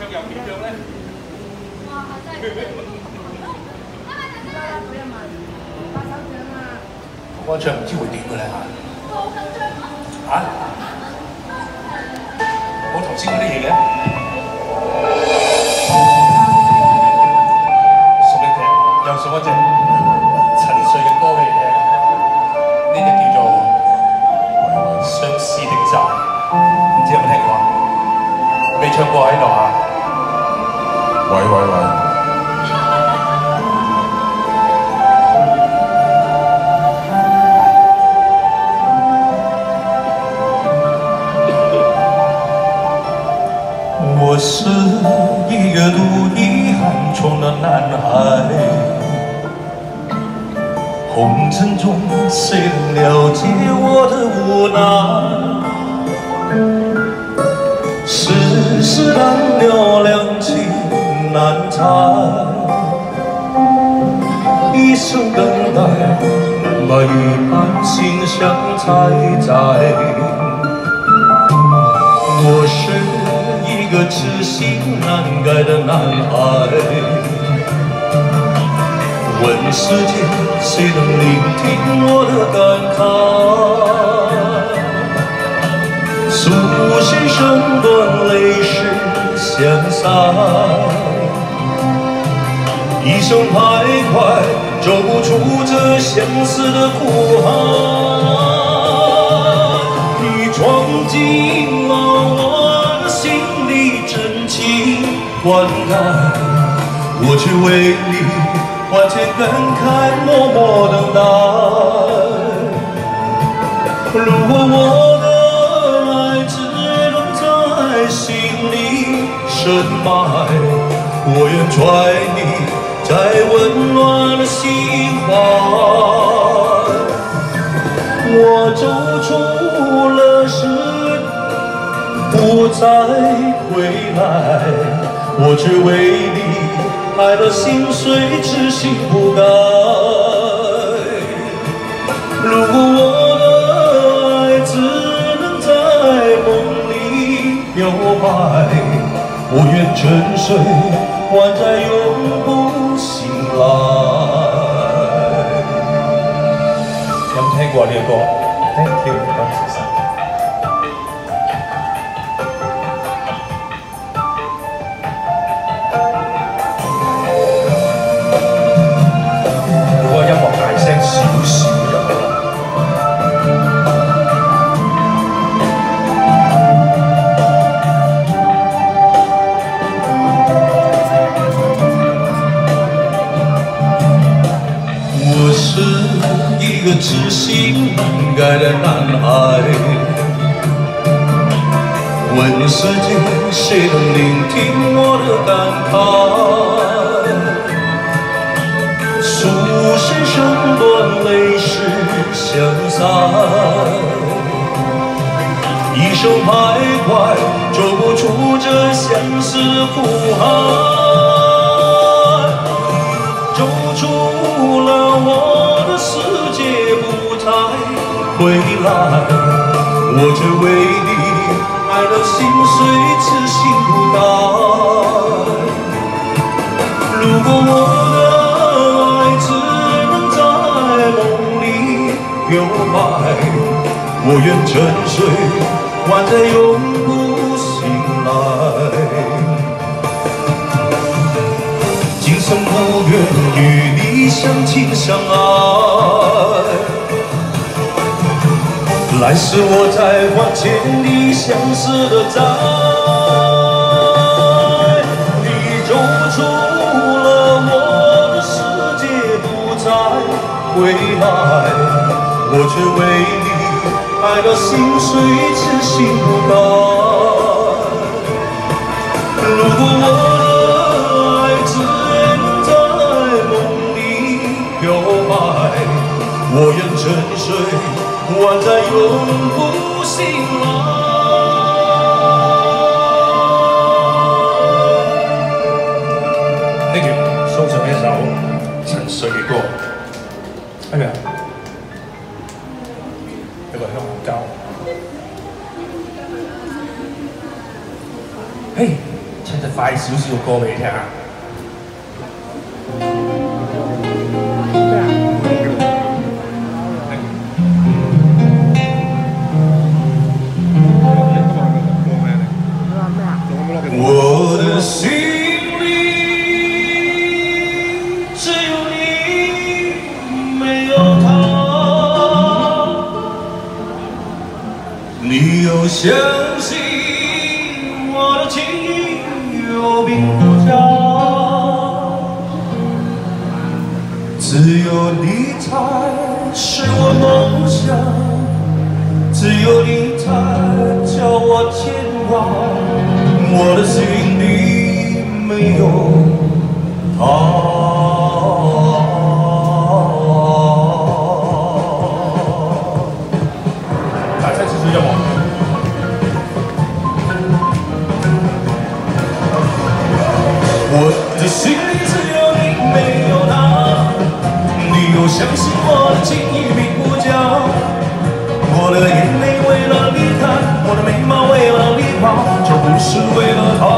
唱有點樣咧？ 哇，真係我唱唔知會點嘅咧嚇。 好緊張啊！ 嚇？我頭先嗰啲嘢嘅，送你聽，又送一隻陳瑞嘅歌俾你聽，呢隻叫做《相思的債》，唔知有冇聽過？未唱過喺度啊？ 喂。 我是一个读遗憾中的男孩，红尘中谁能了解我的无奈？世事难料，两情难猜，一生等待，能把一半心相猜在。我是一个痴心难改的男孩，问世间谁能聆听我的感慨？诉心声断，泪湿相塞，一生徘徊，走不出这相思的苦海。你闯进了我的心里，真情灌溉，我却为你万千感慨，默默等待。如果我的爱只能在心里深埋，我愿揣你在温暖的心怀。我走出了世，不再回来，我却为你爱得心碎，痴心不改。如果我的爱只能在梦里表白，我愿沉睡，还在永不醒来。有冇聽過呢個歌？聽唔聽？如果音樂大聲少少就好啦。我是一个痴心难改的男孩，问世间谁能聆听我的感慨？诉心声断，泪湿相塞，一生徘徊，走不出这相思苦海。走出了我的世界，不再回来，我却为你爱得心碎，痴心不改。如果我的爱只能在梦里表白，我愿沉睡，还在永不醒来。今生不愿与你相亲相爱，来世我再还欠你相思的债。你走出了我的世界，不再回来，我却为你爱得心碎，痴心不改。如果我的爱只能在梦里表白，我愿沉睡，还在永不醒来。呢條送上一首陳瑞嘅歌，係咪啊？一個香口膠。嘿。 现在快少少歌未聽。我的心里只有你，没有他。你又相信我的情意有并不假，只有你才是我梦想，只有你才叫我牵挂。我的心里没有他。大家继续要吗？我的心里只有你，没有他。你又相信我的情意并不假。我的眼泪为了离开，我的眉毛为了你画，就不是为了他。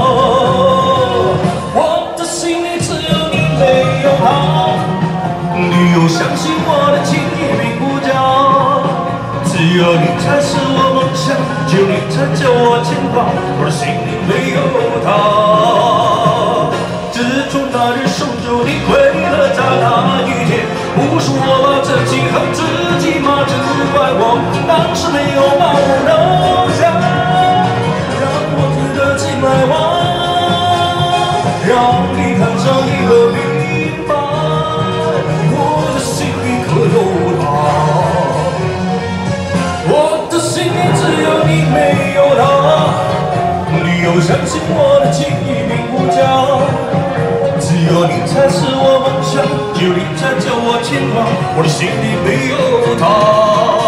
我的心里只有你，没有他。你又相信我的情意并不假，只有你才是我梦想，只有你才叫我牵挂。我的心里没有他。自从那日守住你回了家那一天，不是我把这记恨自己吗？只怪我当时没有把我留下，让我觉得情来往，让你看上一个明白，我的心里可有他？我的心里只有你，没有他。你又相信我的情意并不假。只有你才是我梦想，只有你才叫我牵挂，我的心里没有他。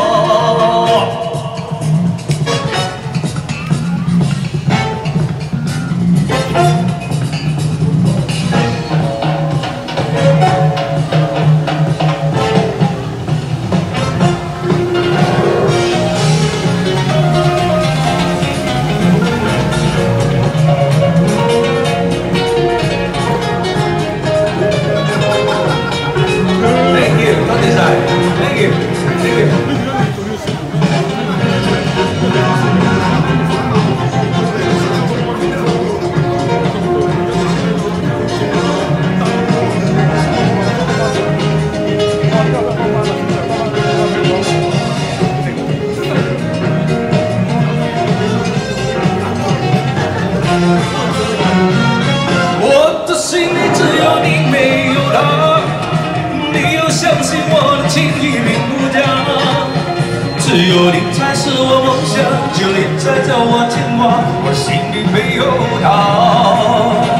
我的心里只有你，没有他。你又相信我的情意并不假，只有你才是我梦想，只有你才叫我牵挂，我的心里没有他。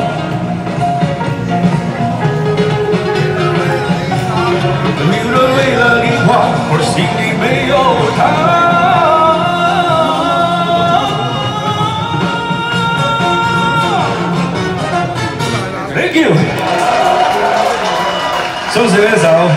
女人为了你画，我的心里没有他。Thank you。送谁一首？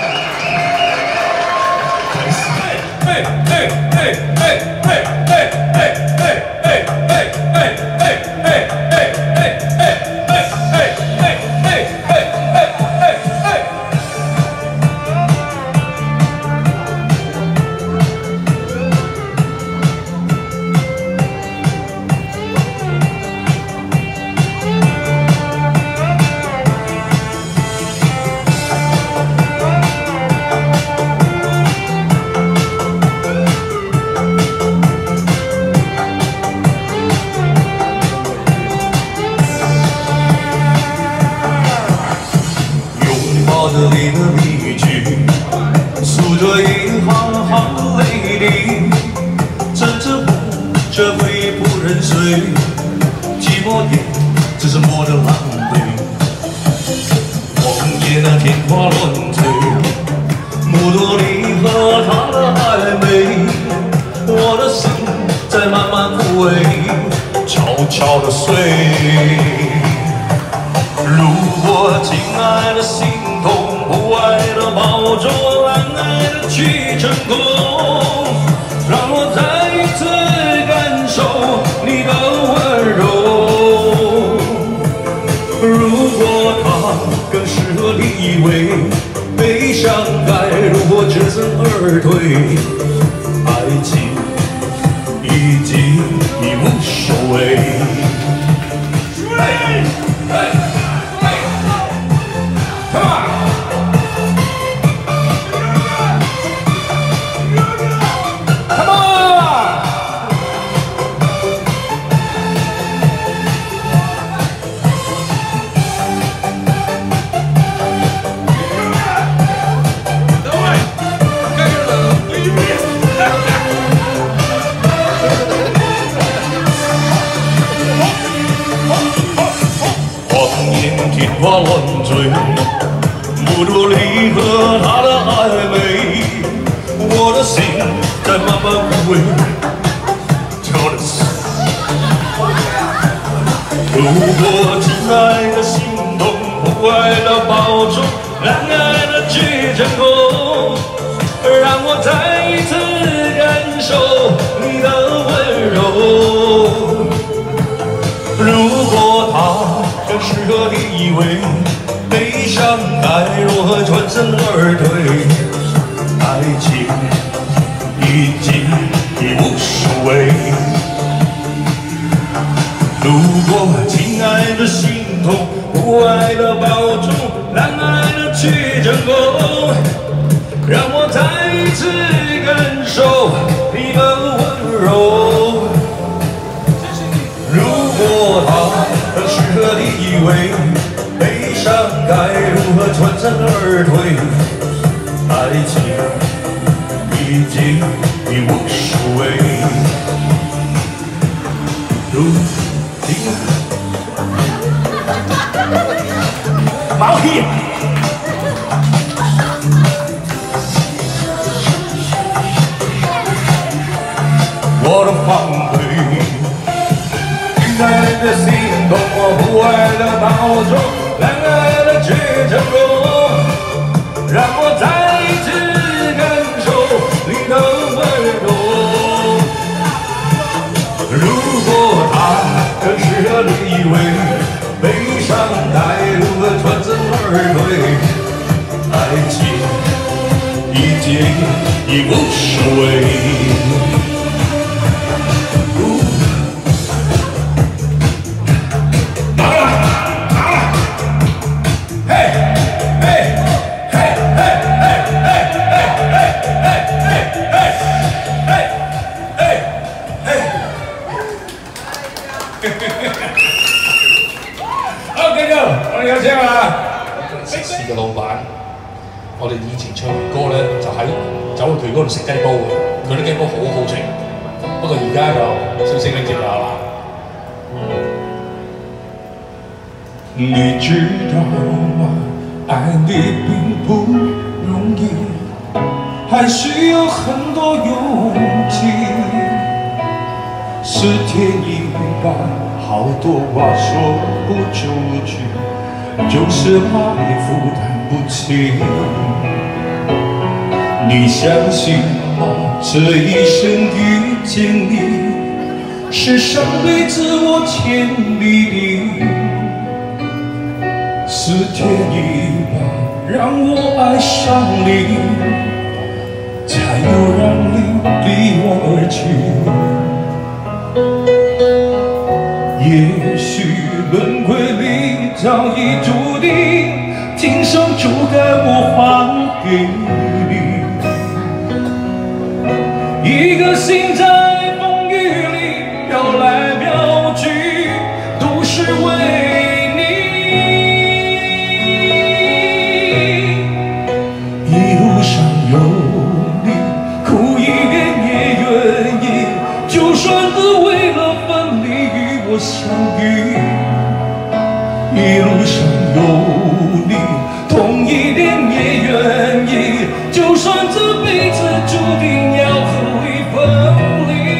抱着你的笔句，数着一行行的泪滴，枕着我却回不认睡，寂寞也只是我的狼狈。梦见那天花乱坠，目睹你和他的暧昧，我的心在慢慢枯萎，悄悄地碎。如果亲爱的心痛，不爱的抱着，暗爱的去成功，让我再一次感受你的温柔。 而退，爱情已经已无所谓。天花乱坠，不多你和他的暧昧，我的心在慢慢枯萎。如果真爱的心动，不爱的保重，让爱的去成功，让我再一次感受你的温柔。如果他更适合你以为，悲伤该如何转身而退？爱情已经已无所谓。如果亲爱的心痛，不爱的保重，让爱的去成功，让我再一次感受你的温柔。如果他更适合你以为，悲伤该如何转身而退？爱情已经已无所谓。如今，毛屁！我的防备。亲爱的心动，我不爱的保重，让爱的去成功，让我再一次感受你的温柔。如果他更适合你以为，悲伤该如何转身而退？爱情已经已无所谓。有請啊！食肆嘅老闆，我哋以前唱完歌咧，就喺走去佢嗰度食雞煲嘅，佢啲雞煲好好食。不過而家就消息拎接啦，係嘛？你知道嗎？愛你並不容易，還需要很多勇氣。是天意吧，好多話說不出去。就是怕你負擔不起，你相信嗎？這一生遇見你，是上輩子我欠你的，是天意吧，讓我愛上你，才又讓你離我而去。也許輪迴裡早已注定，今生就該我還給你。一個心在風雨裡飄來飄去，都是為你。一路上有你，苦一點也願意，就算是為了分離與我相遇。一路上有你，痛一點也願意，就算這輩子注定要和你分離。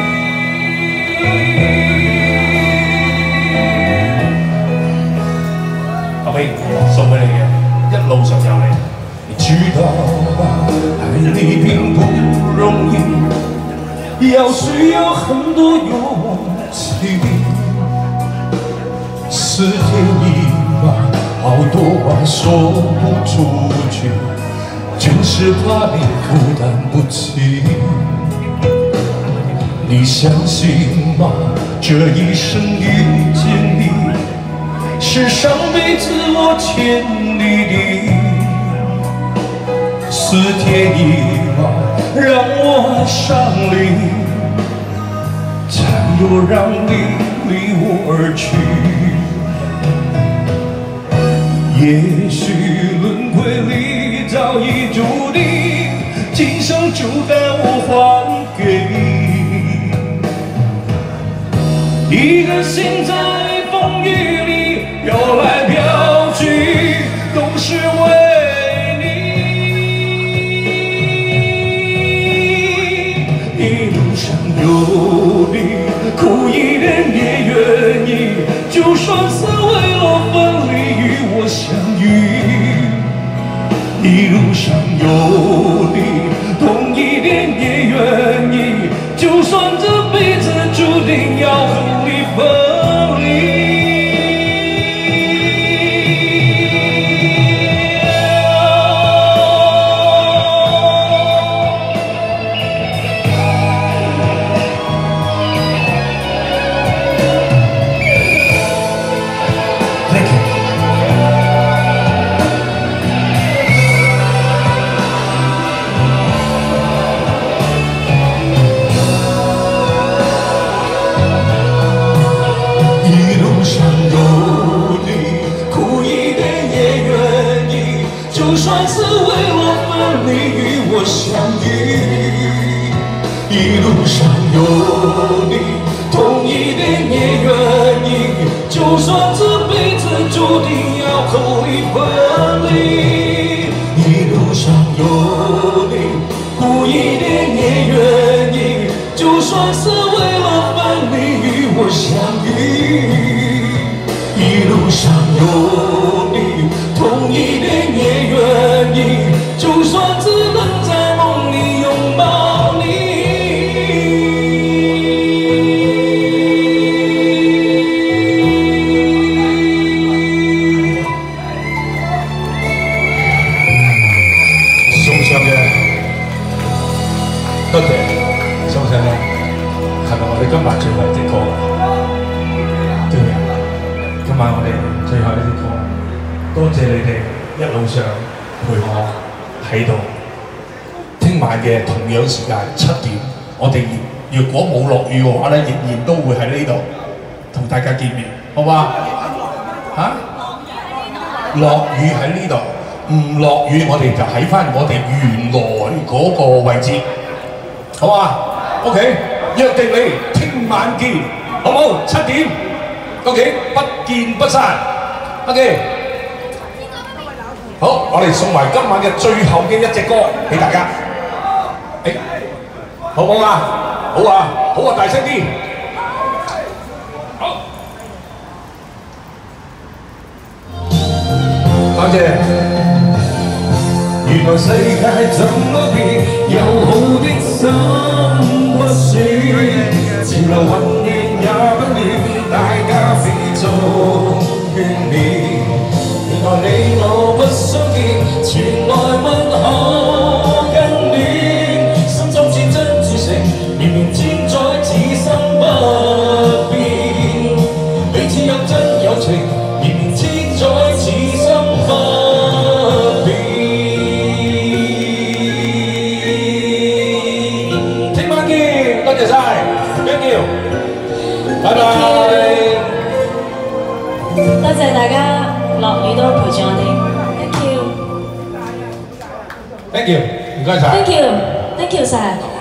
阿妹，送俾你嘅，一路上有你。你知道吧？愛你並不容易，要需要很多勇氣。是天意吧，好多話說不出去， 就是怕你负担不起。你相信吗？这一生遇见你，是上辈子我欠你的。思天意嘛，让我爱上你，才又让你离我而去。也许轮回里早已注定，今生就该我还给你。一个心在风雨里飘来飘去，都是为你。一路上有你，苦一点也愿意，就算是为了分离与我相遇。一路上有你，痛一点也愿意，就算这辈子注定要和你分离。就算是为了分离与我相遇，一路上有你，痛一点也愿意，就算这辈子注定要和你分离。一路上有你，苦一点也愿意，就算是为了分离与我相遇。一路上有你，痛一点也愿意，就算只能在梦里拥抱你。送上嘅，多謝，送上嘅係咪我哋今晚最後一隻歌？對唔對？今晚我哋最後一隻歌，多謝你哋一路上陪我喺度。聽晚嘅同樣時間7點，我哋若果冇落雨嘅話咧，仍然都會喺呢度同大家見面，好嘛？嚇？落雨喺呢度，唔落雨我哋就喺翻我哋原來嗰個位置，好嘛 ？OK， 約定你聽晚見，好冇？7點。OK， 不見不散。OK， 好，我哋送埋今晚嘅最後嘅一隻歌俾大家。好唔好啊？好啊，好啊，大聲啲。好，多謝。原來世界怎麼變，有好的心不算，潮流混亂也不亂，大家別做勸勉。原來你我不相見，前來問可更暖，心中似真似誠，綿綿千載此心不變，彼此有真有情，綿綿千載此心不變。聽晚見，多謝晒 ，thank you， 拜拜。 多謝大家落雨都陪住我哋 ，thank you， thank you， 唔該晒 ，thank you， thank you 晒。